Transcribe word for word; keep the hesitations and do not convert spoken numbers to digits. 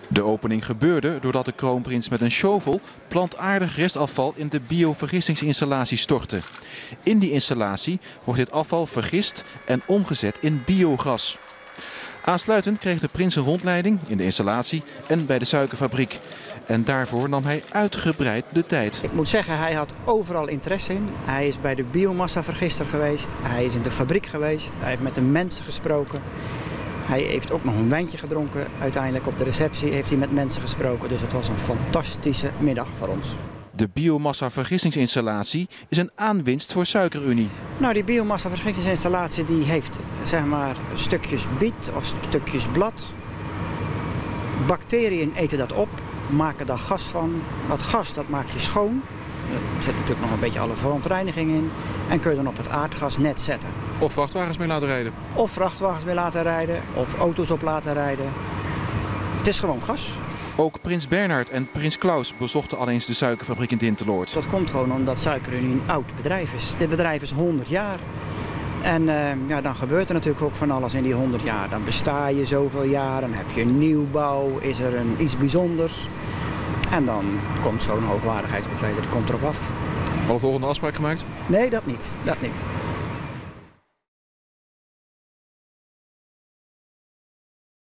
De opening gebeurde doordat de kroonprins met een shovel plantaardig restafval in de biovergistingsinstallatie stortte. In die installatie wordt dit afval vergist en omgezet in biogas. Aansluitend kreeg de prins een rondleiding in de installatie en bij de suikerfabriek. En daarvoor nam hij uitgebreid de tijd. Ik moet zeggen, hij had overal interesse in. Hij is bij de biomassavergister geweest, hij is in de fabriek geweest, hij heeft met de mensen gesproken. Hij heeft ook nog een wijntje gedronken. Uiteindelijk op de receptie heeft hij met mensen gesproken. Dus het was een fantastische middag voor ons. De biomassa-vergistingsinstallatie is een aanwinst voor Suikerunie. Nou, die biomassa-vergistingsinstallatie die heeft zeg maar stukjes biet of stukjes blad. Bacteriën eten dat op, maken daar gas van. Dat gas dat maak je schoon. Er zit natuurlijk nog een beetje alle verontreiniging in. En kun je dan op het aardgasnet zetten. Of vrachtwagens mee laten rijden. Of vrachtwagens mee laten rijden. Of auto's op laten rijden. Het is gewoon gas. Ook prins Bernhard en prins Klaus bezochten al eens de suikerfabriek in Dinteloord. Dat komt gewoon omdat Suikerunie een oud bedrijf is. Dit bedrijf is honderd jaar. En uh, ja, dan gebeurt er natuurlijk ook van alles in die honderd jaar. Dan besta je zoveel jaar, dan heb je een nieuwbouw, is er een, iets bijzonders. En dan komt zo'n hoogwaardigheidsbekleder, die komt erop af. Al een volgende afspraak gemaakt? Nee, dat niet. Dat niet.